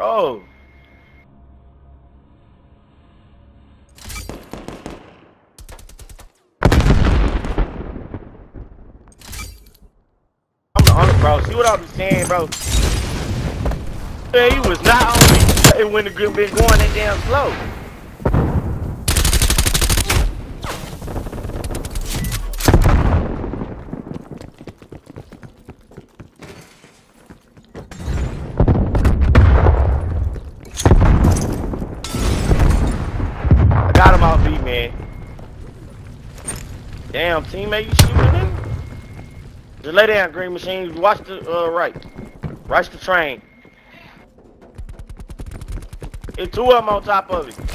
Bro. I'm the owner, bro. See what I be saying, bro? Yeah, he was not on me. It wouldn't have been going that damn slow. I got him off B, man. Damn, teammate, you shooting him? Just lay down, Green Machine. Watch the right. Watch the train. It's two of them on top of it.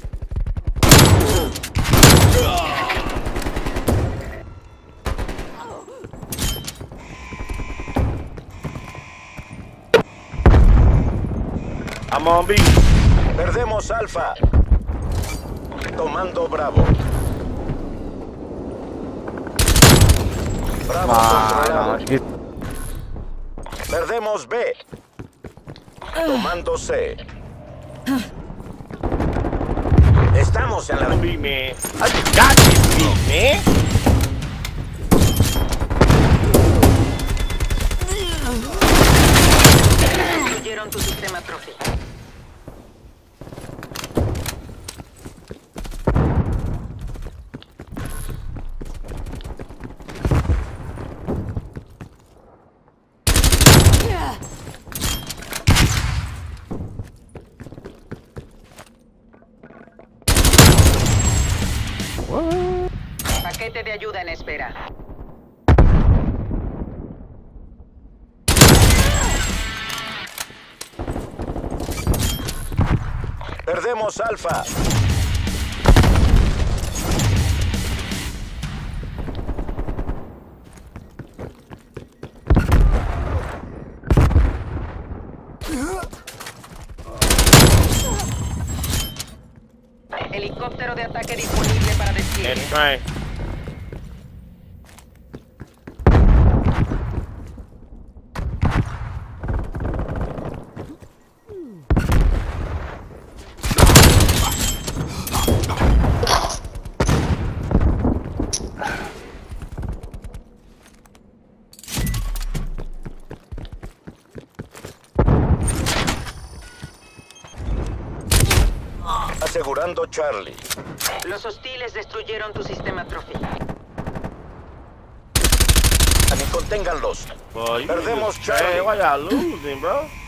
I'm on B. Perdemos Alfa. Tomando Bravo. Bravo controlado. Perdemos B. Tomando C. Estamos en la B, man. I just got this B, man. Destruyeron tu sistema trophy. Paquete de ayuda en espera. Perdemos Alfa. Helicóptero de ataque disponible para despliegue. And train. Asegurando Charlie. Los hostiles destruyeron tu sistema trophy. Conténganlos. Boy, Perdemos Hey, Charlie. why y'all losing, bro?